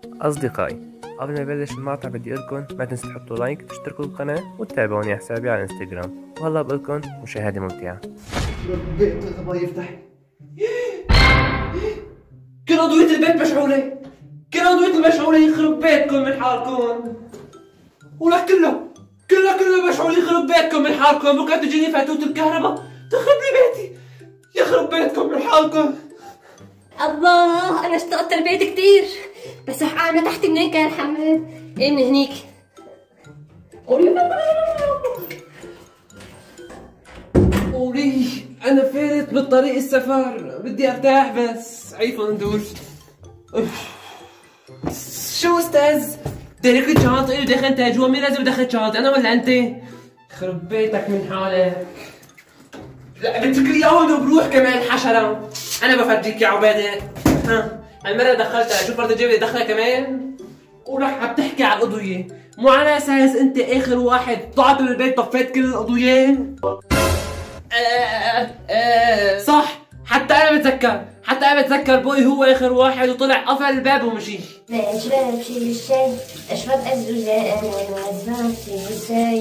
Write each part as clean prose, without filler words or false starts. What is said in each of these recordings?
أصدقائي، قبل ما نبلش المقطع بدي أقولكم ما تنسوا تحطوا لايك وتشتركوا بالقناة وتتابعوني على حسابي على الانستغرام. وهلا بقولكم مشاهدة ممتعة. بيت ما يفتح. كل أضوية البيت مشعولة، كل أضوية المشعولة، يخرب بيتكم من حالكم. ولا كله مشعول، يخرب بيتكم من حالكم. بكره تجيني فاتورة الكهرباء تخرب لي بيتي، يخرب بيتكم من حالكم. الله، انا اشتقت البيت كتير، بس انا تحت منين كان الحمام؟ ايه من هنيك؟ قولي انا فارت بالطريق السفر، بدي ارتاح بس. عيفوا ندور. شو استاذ؟ تارك شنطة إلي دخل انت جوا؟ مين لازم يدخل شنطة، انا ولا انت؟ خرب بيتك من حالك. لا بتركلي هون وبروح كمان حشرة. انا بفرجيك يا عبادة. ها هالمرة دخلتها، شوف بدي اجيب دخلها كمان. وراح عم تحكي على الأضوية، مو على اساس انت اخر واحد طلعت من البيت طفيت كل الأضوية؟ صح، حتى انا بتذكر بوي هو اخر واحد وطلع قفل الباب ومشي. ليش بمشي بالشاي اشرب الزجاج والوزان في الشاي.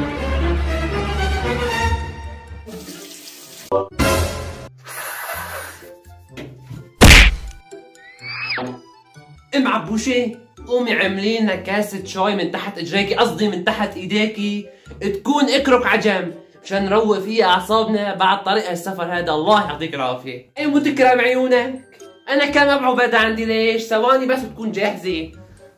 ام عبوشة، قومي عملي لنا كاسة شاي من تحت اجريكي، قصدي من تحت ايديكي، تكون اكرك عجم مشان نروق فيها اعصابنا بعد طريق السفر هذا. الله يعطيك العافية. اي وتكرم عيونك. انا كم عبادة عندي، ليش؟ ثواني بس تكون جاهزة.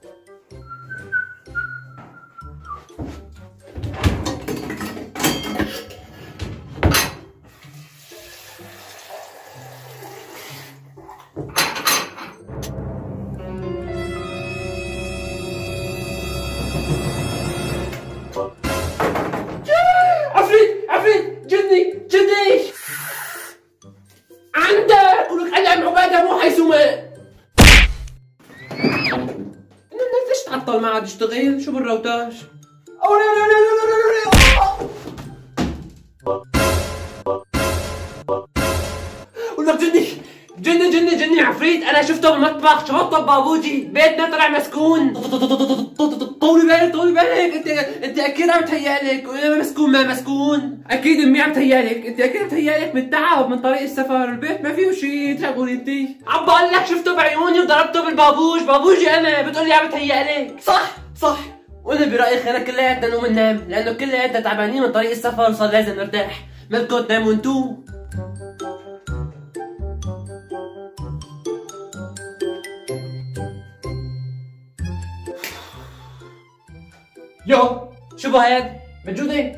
عفريت جني عندك. ولك علم عبادة مو حيثما. ليش تعطل ما عاد يشتغل؟ شو بالروتاش؟ ولك جني عفريت، انا شفته بالمطبخ، شفته ببابوجي، بيتنا طلع مسكون. طولي بالك، انت اكيد عم تهيألك مسكون ما مسكون. اكيد امي عم تهيألك، انت اكيد عم تهيألك من التعب من طريق السفر، البيت ما فيه شيء. تقولي انت عم بقول لك شفته بعيوني وضربته بابوجي انا، بتقولي عم تهيألك. صح، وانا برأيي خلينا كلياتنا نقوم ننام، لانه كلياتنا تعبانين من طريق السفر وصار لازم نرتاح. مالكم تناموا انتو؟ يو شو بهاد؟ موجودة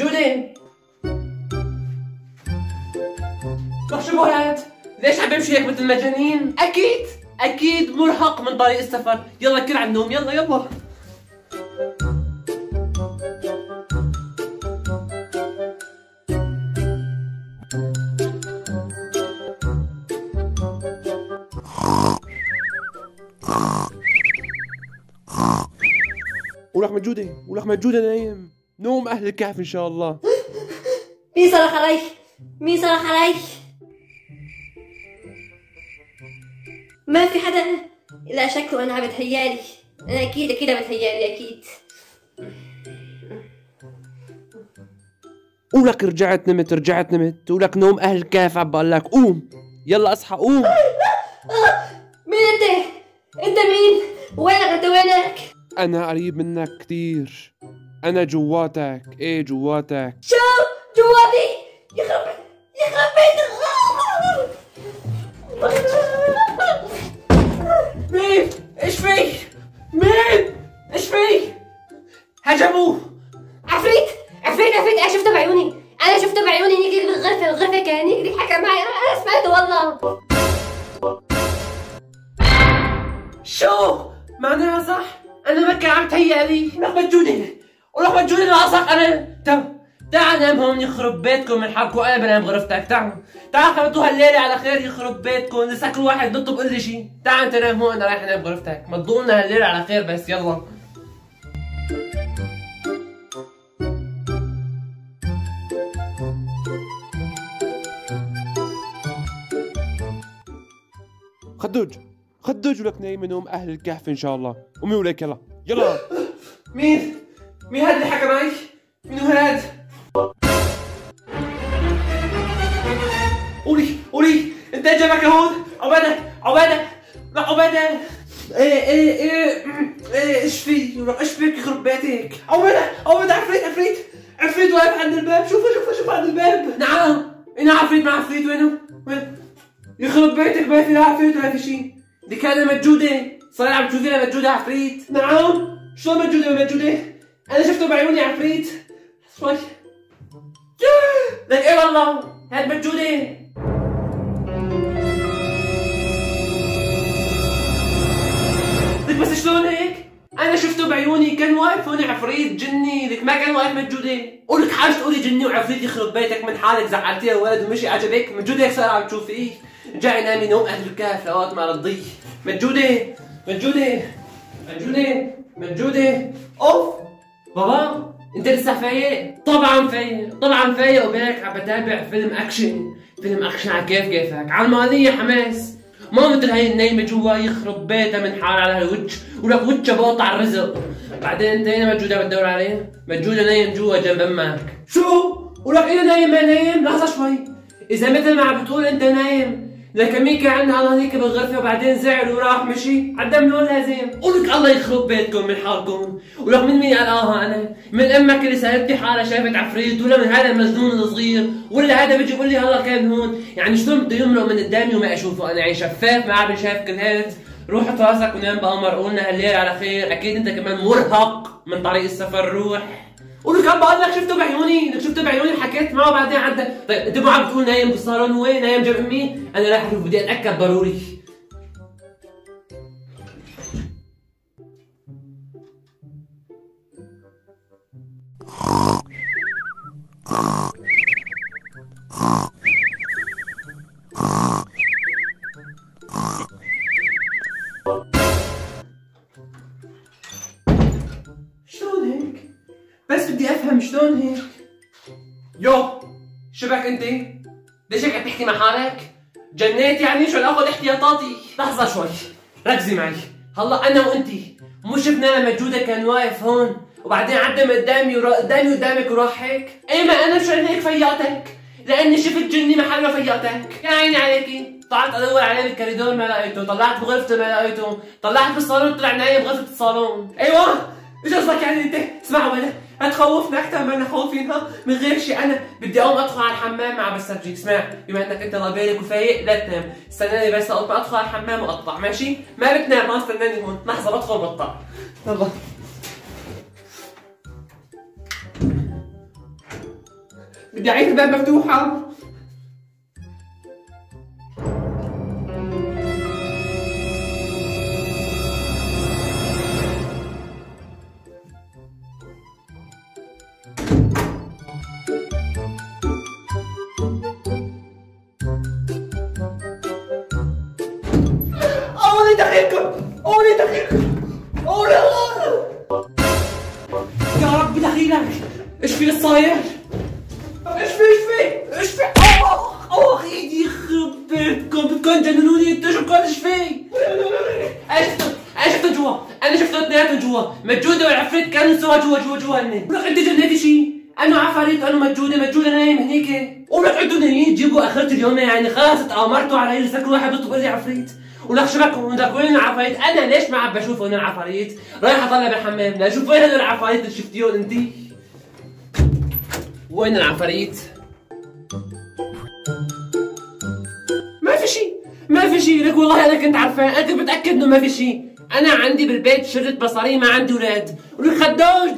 لك شو بهاد؟ ليش عم بمشي هيك مثل المجانين؟ أكيد مرهق من طريق السفر. يلا كل على النوم، يلا. ولك موجودة نايم. نوم أهل الكهف إن شاء الله. مين صرخ علي؟ ما في حدا، لا شكله انا عم بتهيالي. انا اكيد بتهيالي اكيد. ولك رجعت نمت. ولك نوم أهل الكهف عم بقول لك قوم، يلا اصحى قوم. مين انت مين؟ وينك؟ أنا قريب منك كتير، أنا جواتك. إيه جواتك؟ شو جواتي؟ يخرب بيتك. مين؟ ايش في؟ هجموه. عفريت، انا شفته بعيوني نيجي بالغرفة كان يجري حكى معي، انا سمعته والله. شو؟ معناها صح؟ أنا ما كان عم تهيألي. ولك موجودة العصق. أنا تعال نام هون، يخرب بيتكم من حالكم. أنا بنام غرفتك. تعال خلطوا هالليلة على خير، يخرب بيتكم. لسه كل واحد بيطلب قل لي شي. تعال أنت نام هون، أنا رايح أنام غرفتك. ما تضونا هالليلة على خير بس. يلا خدوج ولك نايم نوم اهل الكهف ان شاء الله. قومي ولك يلا يلا. مين هذا اللي حكى معي؟ مين هو هذا؟ قولي انت جابك لهون؟ عبادة لا عبادة. ايه ايش فيك يخرب بيتك؟ عبادة عفريت واقف عند الباب. شوف عند الباب. نعم عفريت. مع عفريت وين؟ يخرب بيتك، ما في لا عفريت ولا في شيء. دي كانت مجودة. صار عم تشوفيها مجودة عفريت؟ نعم. شلون مجودة؟ انا شفته بعيوني عفريت. شوي لك ايه والله هاد مجودة. لك بس شلون هيك؟ انا شفته بعيوني كان واقف هون عفريت جني، لك ما كان واقف مجودة. قولك حاجة تقولي جني وعفريت يخرب بيتك من حالك، زعلتيها ولد ومشي عجبك. مجودة هيك صار عم تشوفيه. جاي نامي نوم اهل الكهف لوقت ما رضي. مجودة. اوف بابا انت لسه فايق؟ طبعا فايق وبينك عم بتابع فيلم اكشن على كيفك على المالية حماس. ما مثل هاي النايمة جوا يخرب بيتها من حال على هالوجه ولك وجهها بقطع الرزق. بعدين انت هنا مجودة بتدور عليه؟ مجودة نايم جوا جنب امك. شو؟ ولك ايه نايم ما نايم؟ لحظة شوي، اذا مثل ما عم بتقول انت نايم لك مين كان عندنا الله هيك بالغرفة وبعدين زعل وراح مشي عدم له لازم. قولك الله يخرب بيتكم من حالكم. ولك من مين قال انا؟ من امك اللي سالتي حالها شافت عفريت، ولا من هذا المجنون الصغير، ولا هذا بيجي يقول لي هلا كان هون؟ يعني شلون بده يمرق من قدامي وما اشوفه؟ انا عايش شفاف ما عم شايف كل هاد. روح حط راسك ونام بقمر. قولنا هالليل على خير. اكيد انت كمان مرهق من طريق السفر. روح. قولك عم بقول لك شفته بعيوني حكيت معه بعدين عدى. طيب انت مو عم تقول نايم بالصالون؟ وين نايم جنب امي؟ انا رايح اشوف، بدي اتاكد ضروري. شلون هيك؟ بس بدي افهم شلون هيك؟ يو شبك انت؟ ليش هيك عم تحكي مع حالك؟ جنيت يعني؟ شو اخذ احتياطاتي؟ لحظة شوي ركزي معي. هلا انا وانتي مو شفنا لما مجودة كان واقف هون وبعدين عدى من قدامي قدامك وراح هيك؟ ايه ما انا مشان هيك فيقتك، لاني شفت جني محل ما فيقتك. يا عيني عليكي. طلعت ادور عليه بالكوريدور ما لقيته، طلعت بغرفته ما لقيته، طلعت بالصالون طلع نايم بغرفة الصالون. ايوه ايش قصدك يعني انت؟ اسمعوا ولا هتخوفنا اكثر ما احنا خوفينها من غير شيء. انا بدي اقوم ادخل على الحمام مع بسرجيك. اسمع، بما انك انت بالك وفايق لا تنام، استناني بس ادخل على الحمام واقطع. ماشي؟ ما بتنام، ما استناني هون. لحظه بدخل وبقطع. يلا بدي اعيد الباب مفتوحه. أولي دخيلكم يا ربي دخيلك. ايش في صاير؟ ايش في؟ اوه ايدي يخرب بيتكم، بدكم تجننوني انتوا. شو بكون ايش في؟ انا شفته جوا، انا شفته اثنيناتهم جوا. مجودة والعفريت كانوا سوا جوا هن. ولك انت جنيتي شي؟ انا عفاريت انا مجودة نايم هنيك. ولك انتوا نايمين تجيبوا اخرة اليوم يعني خلاص تآمرتوا علي لسه كل واحد بيطلب لي عفريت. ولك شبكهم بدك وين العفاريت؟ انا ليش ما عم بشوف هون العفاريت؟ رايح اطلع بالحمام لاشوف وين هدول العفاريت اللي شفتيهم انتي؟ وين العفاريت؟ ما في شي لك والله انا كنت عارفان، انا كنت متاكد انه ما في شي. انا عندي بالبيت شرة بصرية، ما عندي اولاد. ولك خدوج.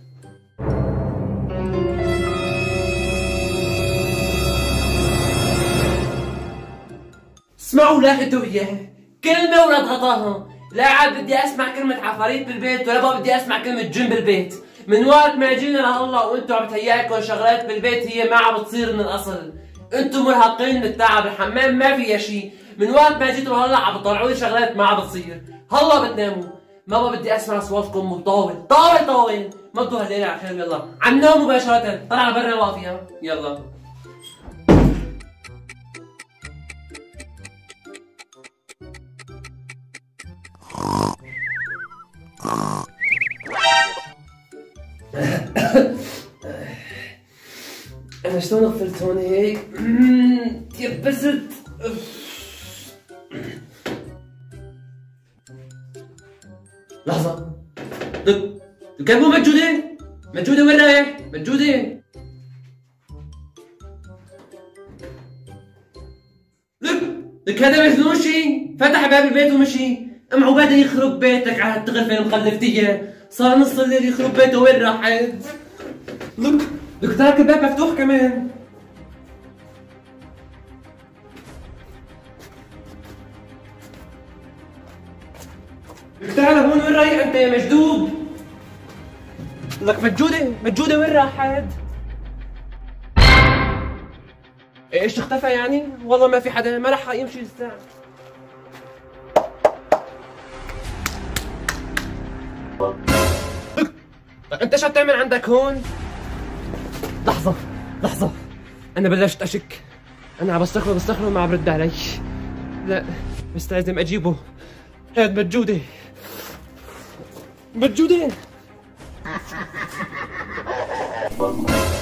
اسمعوا لا انتوا وياه كلمة ولا تغطاها. لا عاد بدي اسمع كلمة عفاريت بالبيت ولا بقى بدي اسمع كلمة جن بالبيت. من وقت ما جينا لهلا وانتوا عم بتهيألكم شغلات بالبيت هي ما عم بتصير من الاصل. انتوا مرهقين من التعب، الحمام ما فيها شيء. من وقت ما جيتوا هلا عم بتطلعوا لي شغلات ما عم بتصير. هلا بتناموا، ما بقى بدي اسمع اصواتكم وطاول. مضوا هالليلة على خير. يلا عم نام مباشرة. طلع برا واقفة. يلا شلون غفلت هون هيك؟ تيبست. لحظة، لك مو مجودة؟ مجودة وين رايح؟ مجودة؟ لك هذا مجنون شي، فتح باب البيت ومشي. ام عبادة يخرب بيتك على هالتغرفة المخلفتية، صار نص الليل يخرب بيته وين راحت؟ لك ترك الباب مفتوح كمان. لك تعال هون، وين رايح انت يا مجدود؟ لك مجودة وين راحت؟ ايش اختفى يعني؟ والله ما في حدا، ما راح يمشي الساعة. لك انت شو بتعمل عندك هون؟ لحظة انا بلشت اشك. انا عم بستخدمه ما عم برد علي. لا بس لازم اجيبه. هاد مجودة